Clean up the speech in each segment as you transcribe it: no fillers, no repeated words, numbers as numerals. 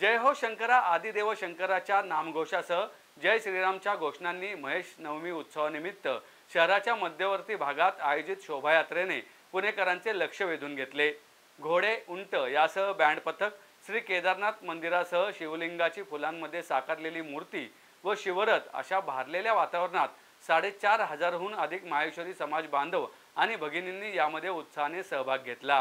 जय हो शंकरा आदिदेव शंकराच्या नामघोषासह जय श्रीरामच्या घोषणांनी महेश नवमी उत्सवानिमित्त शहराच्या मध्यवर्ती भागात आयोजित शोभायात्रेने पुणेकरांचे लक्ष वेधून घेतले। घोडे, उंट यासह बँड पथक, श्री केदारनाथ मंदिरासह शिवलिंगाची फुलांमध्ये साकारलेली मूर्ती व शिवरथ अशा भारलेल्या वातावरणात 4,500हून अधिक माहेश्वरी समाज बांधव आणि भगिनींनी यामध्ये उत्साहाने सहभाग घेतला।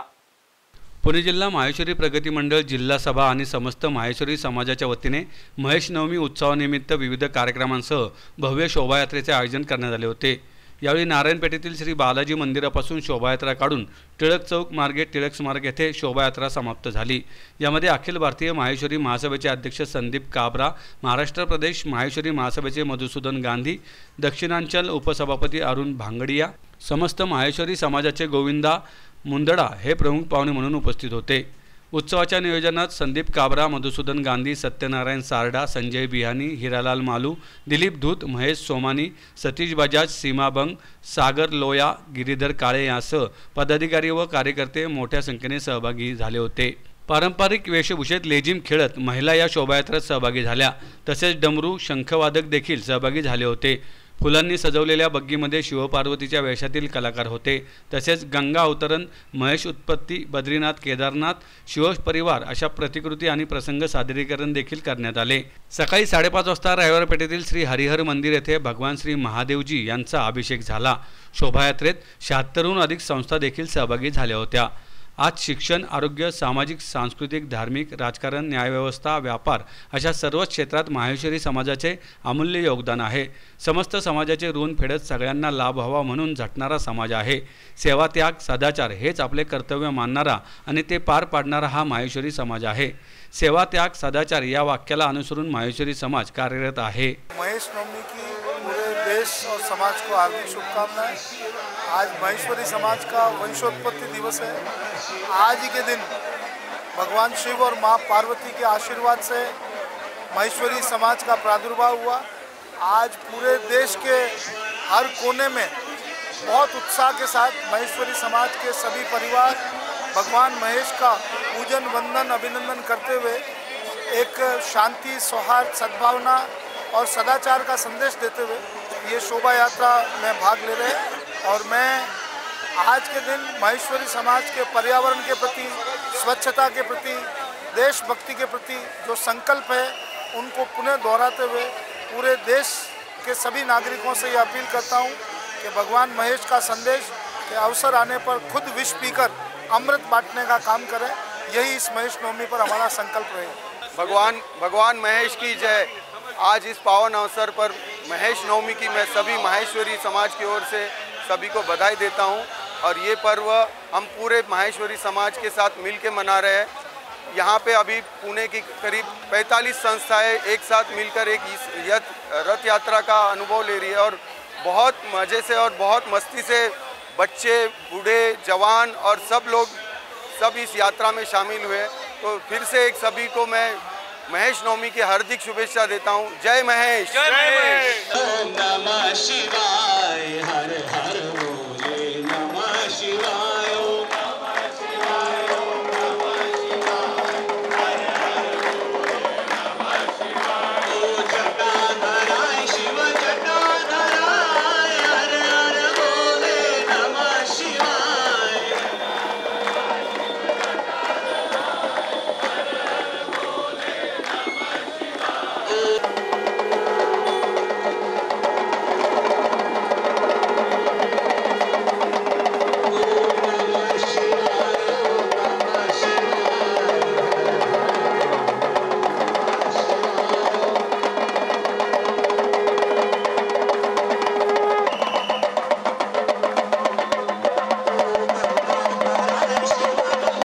पुणे जिल्हा माहेश्वरी प्रगती मंडळ, जिल्हा सभा आणि समस्त माहेश्वरी समाजाच्या वतीने महेश नवमी उत्सवानिमित्त विविध कार्यक्रमांसह भव्य शोभायात्रेचे आयोजन करण्यात आले होते। यावेळी नारायणपेठेतील श्री बालाजी मंदिरापासून शोभायात्रा काढून टिळक चौक मार्गे टिळक स्मारक येथे शोभायात्रा समाप्त झाली। यामध्ये अखिल भारतीय माहेश्वरी महासभेचे अध्यक्ष संदीप काबरा, महाराष्ट्र प्रदेश माहेश्वरी महासभेचे मधुसूदन गांधी, दक्षिणांचल उपसभापती अरुण भांगडिया, समस्त माहेश्वरी समाजाचे गोविंदा मुंदडा हे प्रमुख पाहुणे म्हणून उपस्थित होते। उत्सवाच्या नियोजनात संदीप काबरा, मधुसूदन गांधी, सत्यनारायण सारडा, संजय बिहानी, हिरालाल मालू, दिलीप धूत, महेश सोमानी, सतीश बजाज, सीमा बंग, सागर लोया, गिरीधर काळे यासह पदाधिकारी व कार्यकर्ते मोठ्या संख्येने सहभागी झाले होते। पारंपरिक वेशभूषेत लेझिम खेळत महिला या शोभायात्रेत सहभागी झाल्या। तसेच डमरू, शंखवादक देखील सहभागी झाले होते। फुलांनी सजवलेल्या बग्गीमध्ये शिवपार्वतीच्या वेशातील कलाकार होते। तसेच गंगा अवतरण, महेश उत्पत्ती, बद्रीनाथ, केदारनाथ, शिवपरिवार अशा प्रतिकृती आणि प्रसंग सादरीकरण देखील करण्यात आले। सकाळी 5:30 वाजता रायवारपेठेतील श्री हरिहर मंदिर येथे भगवान श्री महादेवजी यांचा अभिषेक झाला। शोभायात्रेत 76हून अधिक संस्था देखील सहभागी झाल्या होत्या। आज शिक्षण, आरोग्य, सामाजिक, सांस्कृतिक, धार्मिक, राजकारण, न्यायव्यवस्था, व्यापार अशा सर्वच क्षेत्रात माहेश्वरी समाजाचे अमूल्य योगदान आहे। समस्त समाजाचे ऋण फेडत सगळ्यांना लाभ व्हावा म्हणून झटणारा समाज आहे। सेवा, त्याग, सदाचार हेच आपले कर्तव्य मानणारा आणि ते पार पाडणारा हा माहेश्वरी समाज आहे। सेवा, त्याग, सदाचार या वाक्याला अनुसरून माहेश्वरी समाज कार्यरत आहे। महेश नवमी की पूरे देश और समाज को हार्दिक शुभकामनाएं। आज महेश्वरी समाज का वंशोत्पत्ति दिवस है। आज ही के दिन भगवान शिव और माँ पार्वती के आशीर्वाद से महेश्वरी समाज का प्रादुर्भाव हुआ। आज पूरे देश के हर कोने में बहुत उत्साह के साथ महेश्वरी समाज के सभी परिवार भगवान महेश का पूजन, वंदन, अभिनंदन करते हुए एक शांति, सौहार्द, सद्भावना और सदाचार का संदेश देते हुए ये शोभा यात्रा में भाग ले रहे हैं। और मैं आज के दिन माहेश्वरी समाज के पर्यावरण के प्रति, स्वच्छता के प्रति, देशभक्ति के प्रति जो संकल्प है उनको पुनः दोहराते हुए पूरे देश के सभी नागरिकों से ये अपील करता हूँ कि भगवान महेश का संदेश के अवसर आने पर खुद विष पीकर अमृत बांटने का काम करें। यही इस महेश नवमी पर हमारा संकल्प है। भगवान महेश की जय। आज इस पावन अवसर पर महेश नवमी की मैं सभी माहेश्वरी समाज की ओर से सभी को बधाई देता हूं। और ये पर्व हम पूरे माहेश्वरी समाज के साथ मिलकर मना रहे हैं। यहाँ पे अभी पुणे की करीब 45 संस्थाएं एक साथ मिलकर एक रथ यात्रा का अनुभव ले रही है और बहुत मज़े से और बहुत मस्ती से बच्चे, बूढ़े, जवान और सब इस यात्रा में शामिल हुए। तो फिर से एक सभी को मैं महेश नवमी की हार्दिक शुभेच्छा देता हूँ। जय महेश। जय महेश।